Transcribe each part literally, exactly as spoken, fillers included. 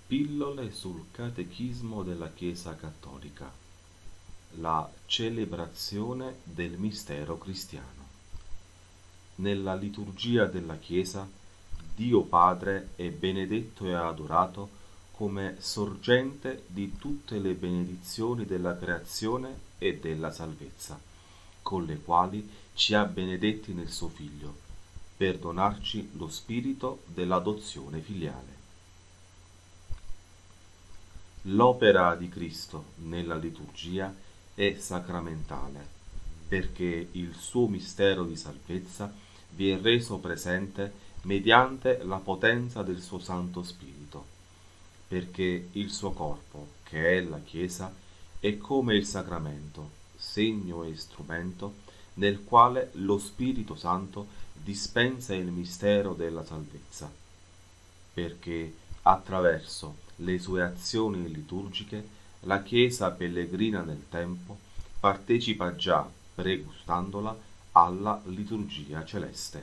Pillole sul Catechismo della Chiesa Cattolica. La celebrazione del mistero cristiano. Nella liturgia della Chiesa, Dio Padre è benedetto e adorato come sorgente di tutte le benedizioni della creazione e della salvezza, con le quali ci ha benedetti nel suo Figlio, per donarci lo spirito dell'adozione filiale. L'opera di Cristo nella liturgia è sacramentale, perché il suo mistero di salvezza vi è reso presente mediante la potenza del suo Santo Spirito, perché il suo corpo, che è la Chiesa, è come il sacramento, segno e strumento nel quale lo Spirito Santo dispensa il mistero della salvezza, perché attraverso le sue azioni liturgiche la Chiesa pellegrina nel tempo partecipa già, pregustandola, alla liturgia celeste.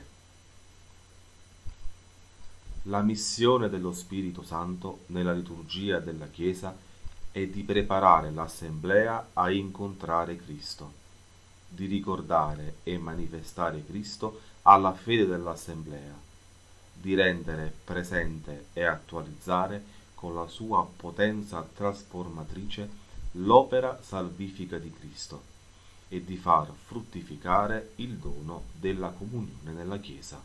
La missione dello Spirito Santo nella liturgia della Chiesa è di preparare l'Assemblea a incontrare Cristo, di ricordare e manifestare Cristo alla fede dell'Assemblea, di rendere presente e attualizzare con la sua potenza trasformatrice l'opera salvifica di Cristo e di far fruttificare il dono della comunione nella Chiesa.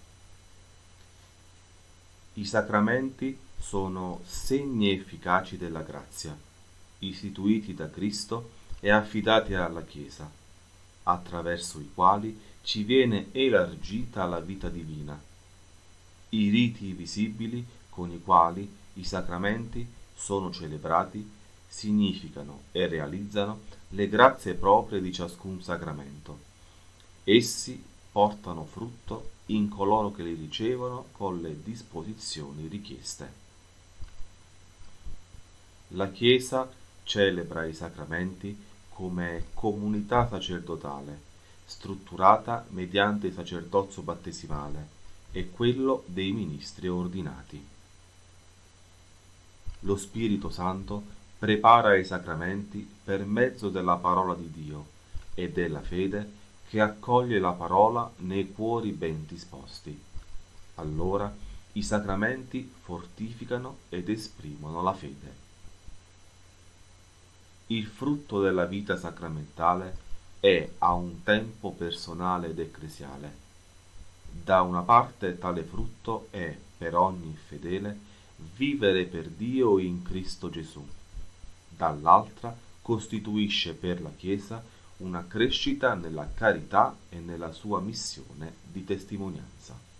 I sacramenti sono segni efficaci della grazia, istituiti da Cristo e affidati alla Chiesa, attraverso i quali ci viene elargita la vita divina. I riti visibili con i quali i sacramenti sono celebrati significano e realizzano le grazie proprie di ciascun sacramento. Essi portano frutto in coloro che li ricevono con le disposizioni richieste. La Chiesa celebra i sacramenti come comunità sacerdotale, strutturata mediante il sacerdozio battesimale e quello dei ministri ordinati. Lo Spirito Santo prepara i sacramenti per mezzo della parola di Dio e della fede che accoglie la parola nei cuori ben disposti. Allora i sacramenti fortificano ed esprimono la fede. Il frutto della vita sacramentale è a un tempo personale ed ecclesiale. Da una parte tale frutto è, per ogni fedele, vivere per Dio in Cristo Gesù. Dall'altra costituisce per la Chiesa una crescita nella carità e nella sua missione di testimonianza.